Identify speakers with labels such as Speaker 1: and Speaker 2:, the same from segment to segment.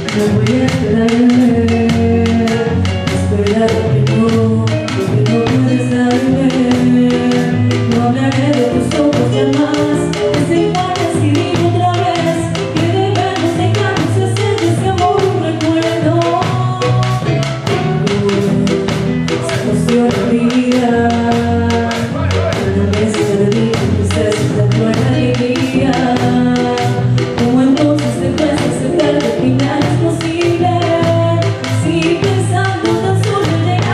Speaker 1: No voy a quedarme, esperar lo que no puedes darme. No hablaré de tus ojos jamás, desengañas y digo otra vez que debemos dejarnos hacer de ese amor un recuerdo. Se emociona mi vida, una mezcla de mi tristeza y de nueva alegría. Como entonces te cuesta aceptar que al final es posible, si pensando tan solo en llegar.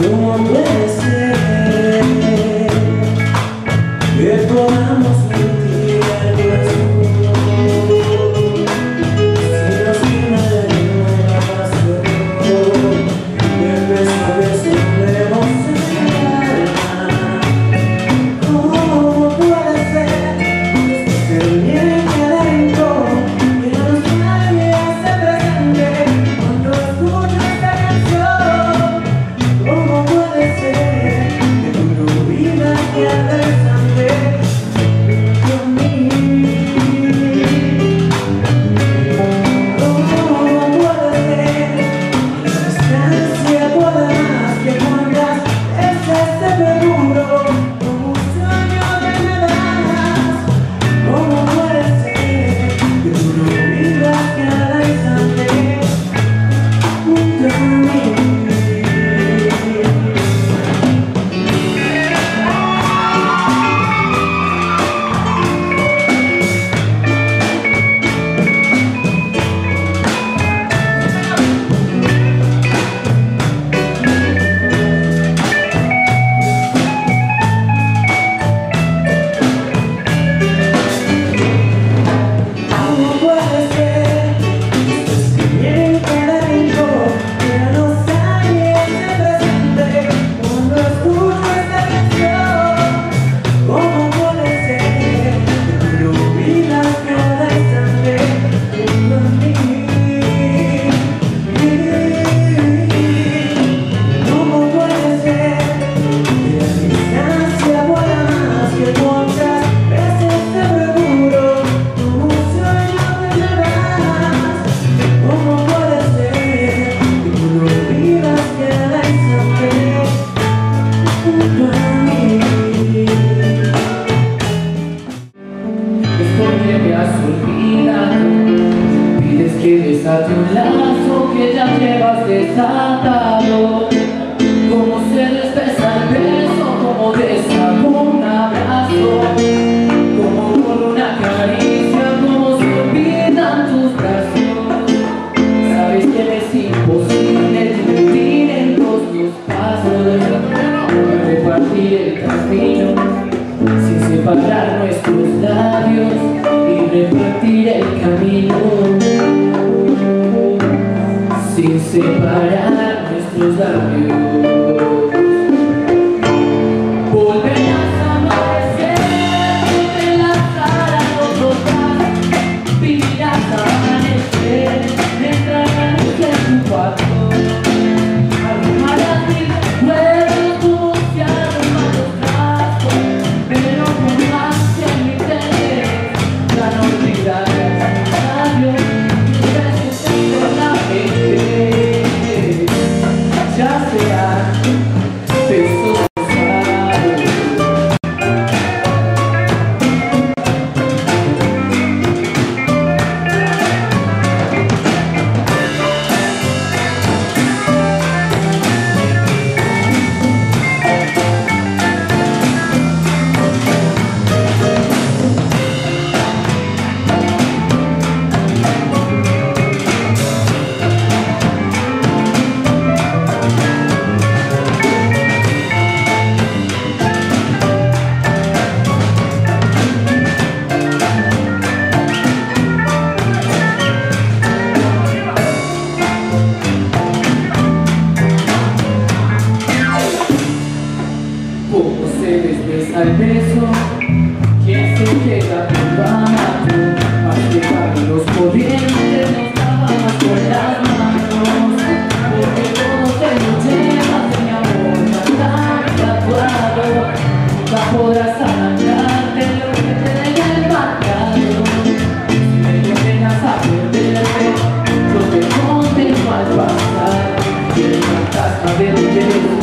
Speaker 1: ¿Cómo puede ser que podamos mentir algo así? Si nos quema la nueva pasión, de beso a beso debemos cerrar. ¿Cómo puede ser que viene cada rincón y no nos nadie hace presente cuando escucho esta canción? ¿Cómo puede ser que tú no vivas que hagas sangre conmigo? ¿Cómo puede ser que la distancia pueda más que cuantas veces te perduro como un sueño que me das? ¿Cómo puede ser que tú no vivas que hagas sangre junto a mí? ¿Cómo puede ser que viene en cada rincón y no nos nadie hace presente cuando escucho esta canción? ¿Cómo puede ser que tú no vivas cada instante junto a mí? ¿Cómo puede ser que la distancia pueda más que cuantas veces te perduro como un sueño que me das? ¿Cómo puede ser que tú no vivas cada instante junto a mí?
Speaker 2: Es porque me has olvidado. Pides que desate un lazo que ya llevas desatado. Como se despesa el beso, como deshago un abrazo, como con una caricia, como se olvidan tus brazos. Sabes que me es imposible dividir en dos tus pasos, repartir el camino sin separar nuestros labios y repartir el camino sin separar nuestros labios. Volverás a amanecer, entrelazarás los dos brazos, vivirás a amanecer, entrarás en tu cuarto, arrumarás mis recuerdos como si arrumas los brazos, pero con más que mi interés, ya no olvidarás tus labios, tus besos eternamente, ya serán besos rosados. Como se desbesa el beso, quien se queda privado, más que caminos corrientes nos lavamos con las manos, porque todo te lo llevas de mi amor ya tan tatuado, nunca podrás arrancarte lo que te deja el marcado. Si me condenas a perderte, yo te condeno al pasar, y el fantasma de tu